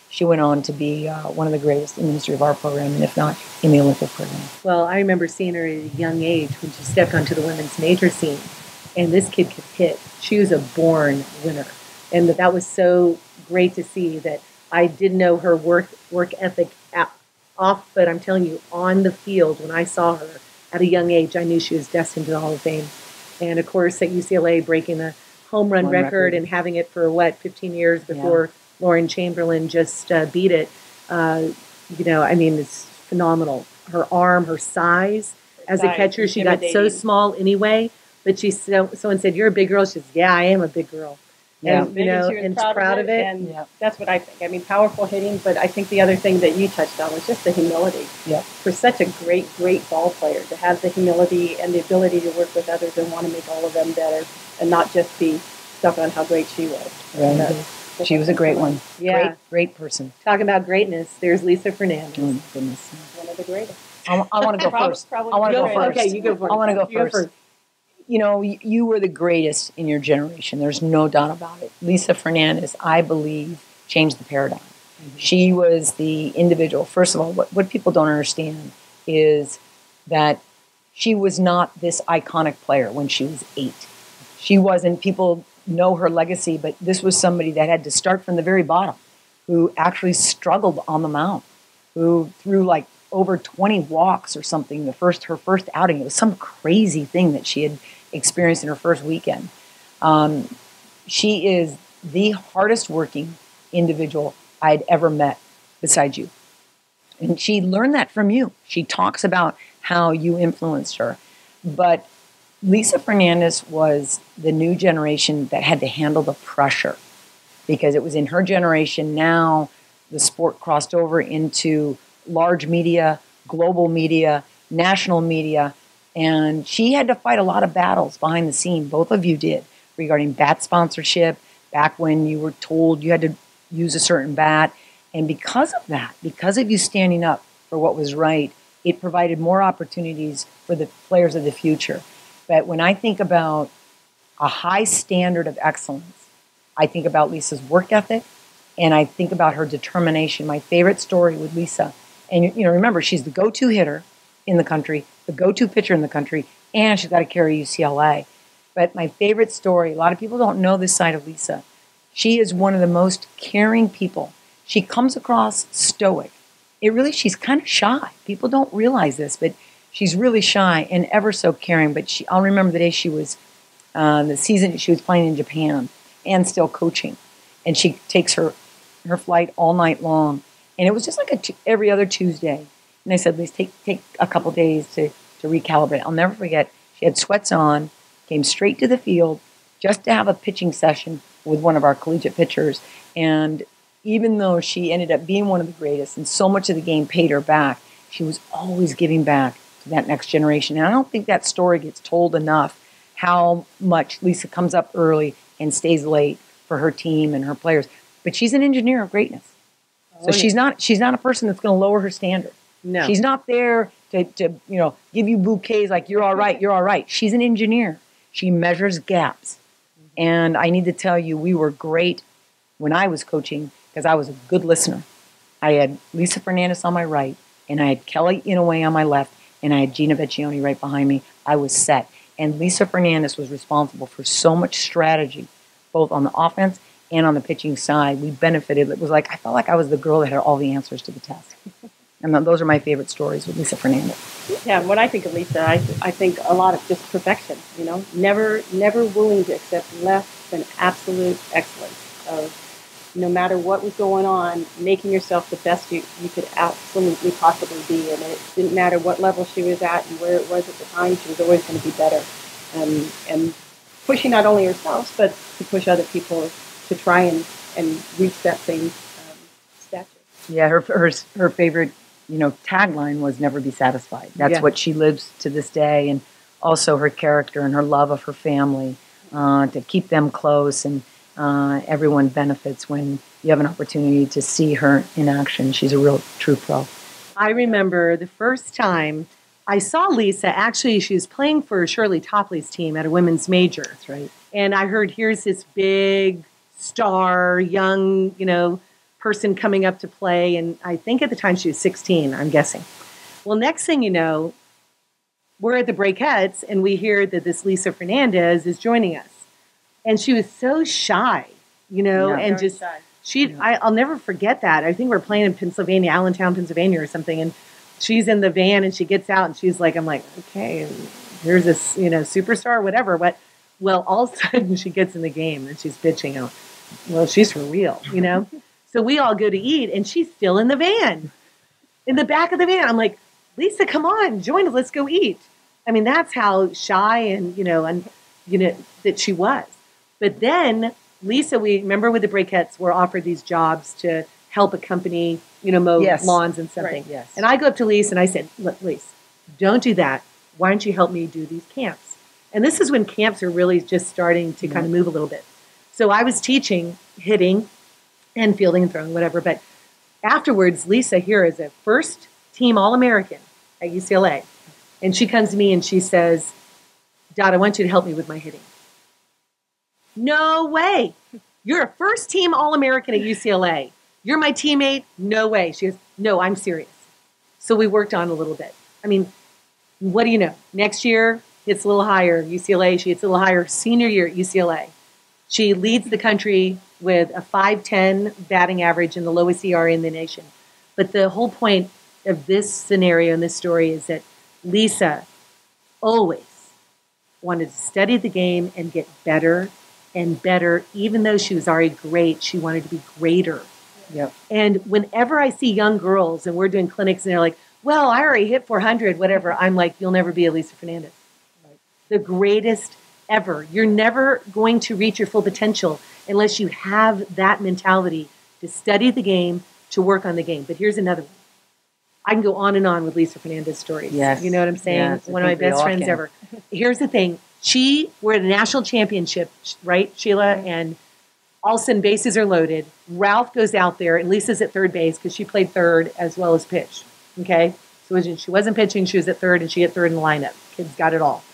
she went on to be uh, one of the greatest in the history of our program, and if not, in the Olympic program. Well, I remember seeing her at a young age when she stepped onto the women's major scene, and this kid could hit. She was a born winner, and that, that was so great to see that I didn't know her work work ethic at, off, but I'm telling you, on the field, when I saw her at a young age, I knew she was destined to the Hall of Fame. And, of course, at U C L A, breaking the home run record, record and having it for, what, fifteen years before yeah. Lauren Chamberlain just uh, beat it. Uh, you know, I mean, it's phenomenal. Her arm, her size. As Size, a catcher, she got so small anyway, but she so, someone said, "You're a big girl." She says, "Yeah, I am a big girl." Yeah. And, you know, she was and proud, proud of of it. it. And Yeah. that's what I think. I mean, powerful hitting, but I think the other thing that you touched on was just the humility. Yeah. For such a great, great ball player, to have the humility and the ability to work with others and want to make all of them better and not just be stuck on how great she was. Right. That's, She was a great one. Yeah. Great, great person. Talking about greatness, there's Lisa Fernandez. Oh, my goodness. one of the greatest. I, I want to go Probably- first. probably I want to the go greatest. first. Okay, you go first. I want to go You go first. You know, you, you were the greatest in your generation. There's no doubt about it. Lisa Fernandez, I believe, changed the paradigm. Mm-hmm. She was the individual. First of all, what, what people don't understand is that she was not this iconic player when she was eight. She wasn't, people know her legacy, but this was somebody that had to start from the very bottom, who actually struggled on the mound, who threw like over twenty walks or something the first her first outing. It was some crazy thing that she had experienced in her first weekend. Um, she is the hardest working individual I'd ever met besides you. And she learned that from you. She talks about how you influenced her. But Lisa Fernandez was the new generation that had to handle the pressure, because it was in her generation. Now the sport crossed over into large media, global media, national media, and she had to fight a lot of battles behind the scene. Both of you did, regarding bat sponsorship, back when you were told you had to use a certain bat. And because of that, because of you standing up for what was right, it provided more opportunities for the players of the future. But when I think about a high standard of excellence, I think about Lisa's work ethic, and I think about her determination. My favorite story with Lisa, and you know, remember, she's the go-to hitter in the country, the go-to pitcher in the country, and she's got to carry U C L A. But my favorite story, a lot of people don't know this side of Lisa. She is one of the most caring people. She comes across stoic. It really, she's kind of shy. People don't realize this, but she's really shy and ever so caring. But she, I'll remember the day she was, uh, the season she was playing in Japan and still coaching. And she takes her, her flight all night long. And it was just like a t- every other Tuesday. And I said, let's take take a couple days to, to recalibrate. I'll never forget, she had sweats on, came straight to the field just to have a pitching session with one of our collegiate pitchers. And even though she ended up being one of the greatest and so much of the game paid her back, she was always giving back to that next generation. And I don't think that story gets told enough, how much Lisa comes up early and stays late for her team and her players. But she's an engineer of greatness. So she's not she's not a person that's going to lower her standard. No. She's not there to, to you know give you bouquets like you're all right, you're all right. She's an engineer. She measures gaps. And I need to tell you, we were great when I was coaching because I was a good listener. I had Lisa Fernandez on my right, and I had Kelly Inouye on my left, and I had Gina Vecchione right behind me. I was set. And Lisa Fernandez was responsible for so much strategy, both on the offense and on the pitching side. We benefited. It was like, I felt like I was the girl that had all the answers to the test. And those are my favorite stories with Lisa Fernandez. Yeah, when I think of Lisa, I, I think a lot of just perfection, you know, never never willing to accept less than absolute excellence of no matter what was going on, making yourself the best you, you could absolutely possibly be. And it didn't matter what level she was at and where it was at the time, she was always going to be better. And, and pushing not only herself, but to push other people to try and, and reach that same um, stature. Yeah, her, her, her favorite you know, tagline was never be satisfied. That's Yeah. what she lives to this day. And also her character and her love of her family, uh, to keep them close. And uh, everyone benefits when you have an opportunity to see her in action. She's a real true pro. I remember the first time I saw Lisa, actually she was playing for Shirley Topley's team at a women's major. That's right. And I heard, here's this big star, young, you know, person coming up to play. And I think at the time she was sixteen, I'm guessing. Well, next thing you know, we're at the Breakettes and we hear that this Lisa Fernandez is joining us. And she was so shy, you know, Yeah. and Very just, shy. she, Yeah. I, I'll never forget that. I think we're playing in Pennsylvania, Allentown, Pennsylvania or something. And she's in the van and she gets out and she's like, I'm like, okay, here's this, you know, superstar or whatever. But, well, all of a sudden she gets in the game and she's bitching out. Well, she's for real, you know? So we all go to eat and she's still in the van, in the back of the van. I'm like, Lisa, come on, join us. Let's go eat. I mean, that's how shy and, you know, and, you know, that she was. But then Lisa, we remember with the Breakettes, were offered these jobs to help a company, you know, mow Yes. lawns and something. Right, yes. And I go up to Lisa and I said, look, Lisa, don't do that. Why don't you help me do these camps? And this is when camps are really just starting to kind of move a little bit. So I was teaching hitting and fielding and throwing, whatever. But afterwards, Lisa here is a first team All-American at U C L A. And she comes to me and she says, Dot, I want you to help me with my hitting. No way. You're a first team All-American at U C L A. You're my teammate? No way. She goes, no, I'm serious. So we worked on a little bit. I mean, what do you know? Next year, hits a little higher. U C L A, she hits a little higher. Senior year at U C L A. She leads the country with a five ten batting average and the lowest E R A in the nation. But the whole point of this scenario and this story is that Lisa always wanted to study the game and get better and better. Even though she was already great, she wanted to be greater. Yep. And whenever I see young girls and we're doing clinics and they're like, well, I already hit four hundred, whatever, I'm like, you'll never be a Lisa Fernandez. The greatest ever. You're never going to reach your full potential unless you have that mentality to study the game, to work on the game. But here's another one. I can go on and on with Lisa Fernandez stories. Yes. You know what I'm saying? Yes, I one of my think we best all friends can. ever. Here's the thing. She, we're at a national championship, right, Sheila? And all of a sudden bases are loaded. Ralph goes out there and Lisa's at third base because she played third as well as pitch. Okay? So she wasn't pitching, she was at third and she hit third in the lineup. Kids got it all.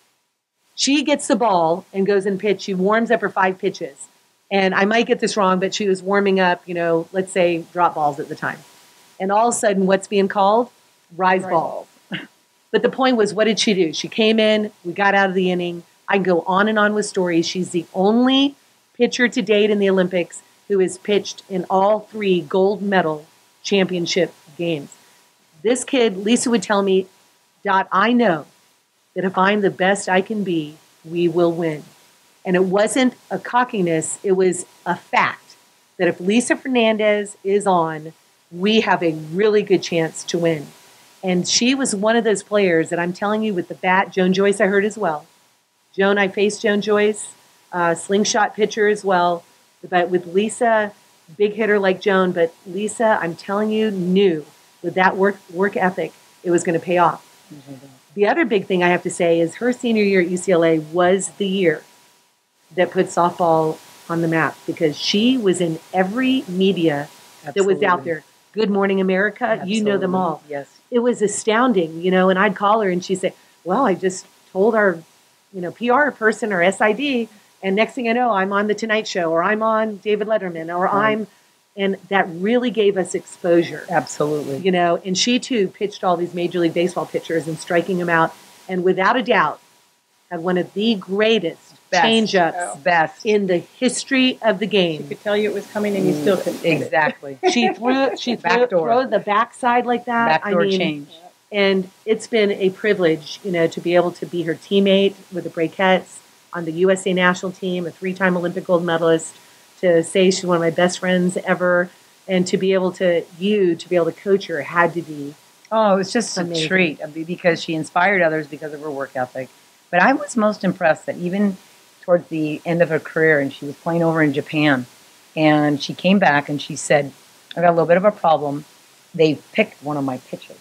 She gets the ball and goes in pitch. She warms up her five pitches. And I might get this wrong, but she was warming up, you know, let's say drop balls at the time. And all of a sudden, what's being called? Rise, Rise balls. But the point was, what did she do? She came in, we got out of the inning. I can go on and on with stories. She's the only pitcher to date in the Olympics who has pitched in all three gold medal championship games. This kid, Lisa would tell me, Dot, I know that if I'm the best I can be, we will win. And it wasn't a cockiness, it was a fact that if Lisa Fernandez is on, we have a really good chance to win. And she was one of those players that I'm telling you with the bat. Joan Joyce I heard as well. Joan, I faced Joan Joyce, uh, slingshot pitcher as well. But with Lisa, big hitter like Joan, but Lisa, I'm telling you, knew with that work work ethic, it was going to pay off. Mm-hmm. The other big thing I have to say is her senior year at U C L A was the year that put softball on the map because she was in every media Absolutely. that was out there. Good Morning America, Absolutely. You know them all. Yes. It was astounding, you know, and I'd call her and she'd say, well, I just told our, you know, P R person or S I D, and next thing I know, I'm on The Tonight Show or I'm on David Letterman or Right. I'm, and that really gave us exposure. Absolutely. You know, and she too pitched all these Major League Baseball pitchers and striking them out, and without a doubt, had one of the greatest Best. change-ups Oh. Best. in the history of the She game. could tell you it was coming and you still couldn't. get it. Exactly. She threw, she threw, Backdoor. threw the backside like that. Backdoor I mean, change. and it's been a privilege, you know, to be able to be her teammate with the Breakettes on the U S A national team, a three-time Olympic gold medalist, to say she's one of my best friends ever, and to be able to, you, to be able to coach her had to be. Oh, it was just Amazing. a treat I mean, because she inspired others because of her work ethic. But I was most impressed that even towards the end of her career, and she was playing over in Japan, and she came back and she said, I got a little bit of a problem. They picked one of my pitches.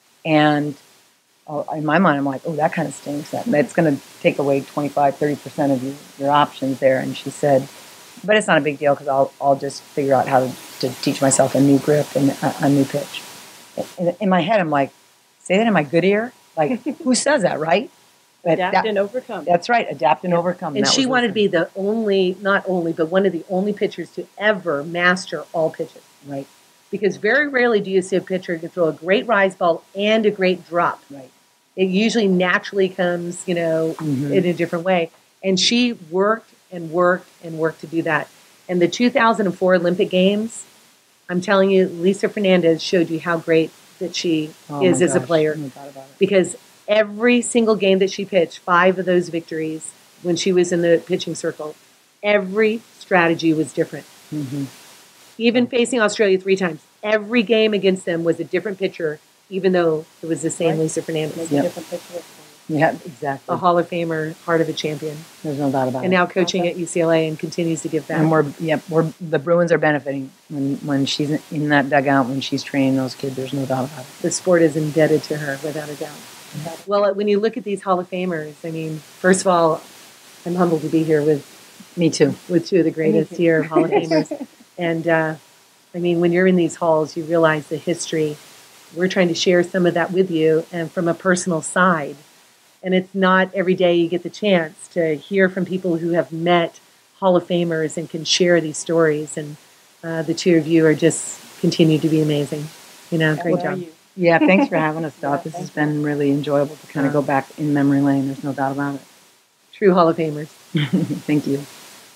And oh, in my mind, I'm like, oh, that kind of stinks. That, that's going to take away twenty-five, thirty percent of your, your options there. And she said, but it's not a big deal because I'll, I'll just figure out how to, to teach myself a new grip and a, a new pitch. In, in my head, I'm like, say that in my good ear? Like, who says that, right? But Adapt that- and overcome. That's right, adapt and overcome. And That she was wanted to listening. be the only, not only, but one of the only pitchers to ever master all pitches. Right. Because very rarely do you see a pitcher who can throw a great rise ball and a great drop. Right. It usually naturally comes, you know, Mm-hmm. in a different way. And she worked and worked and worked to do that. And the two thousand four Olympic Games, I'm telling you, Lisa Fernandez showed you how great that she Oh is my as a gosh, player. no doubt about it. Because every single game that she pitched, five of those victories when she was in the pitching circle, every strategy was different. Mm-hmm. Even facing Australia three times, every game against them was a different pitcher, even though it was the same Right. Lisa Fernandez. Make Yep. a different picture. Yeah, exactly. A Hall of Famer, heart of a champion. There's no doubt about And it. now coaching at U C L A and continues to give back. And we're, yep, we're, the Bruins are benefiting when, when she's in that dugout, when she's training those kids. There's no doubt about it. The sport is indebted to her, without a doubt. Well, when you look at these Hall of Famers, I mean, first of all, I'm humbled to be here with, Me too. with two of the greatest Me too. here Hall of Famers. And, uh, I mean, when you're in these halls, you realize the history. We're trying to share some of that with you and from a personal side. And it's not every day you get the chance to hear from people who have met Hall of Famers and can share these stories. And uh, the two of you are just continue to be amazing. You know, great What are job. you? Yeah, thanks for having us, Dot. Yeah, This has thank been really enjoyable to kind of go back in memory lane. There's no doubt about it. True Hall of Famers. Thank you.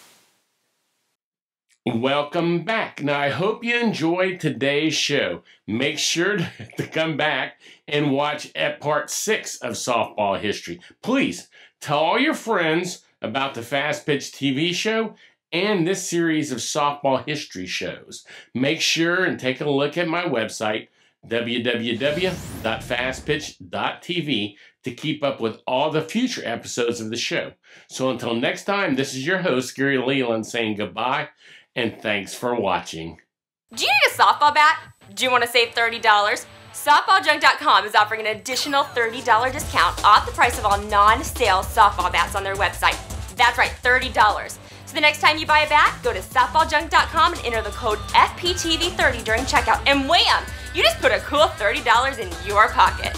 Welcome back. Now, I hope you enjoyed today's show. Make sure to come back and watch at part six of Softball History. Please tell all your friends about the Fastpitch T V show and this series of softball history shows. Make sure and take a look at my website, w w w dot fast pitch dot t v, to keep up with all the future episodes of the show. So until next time, this is your host, Gary Leland, saying goodbye. And thanks for watching. Do you need a softball bat? Do you want to save thirty dollars? softball junk dot com is offering an additional thirty dollars discount off the price of all non-sale softball bats on their website. That's right, thirty dollars. So the next time you buy a bat, go to softball junk dot com and enter the code F P T V thirty during checkout. And wham! You just put a cool thirty dollars in your pocket.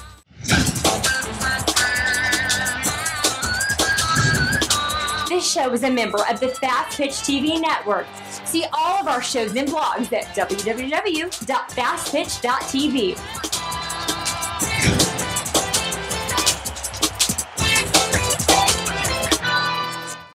This show is a member of the Fastpitch T V network. See all of our shows and blogs at w w w dot fast pitch dot t v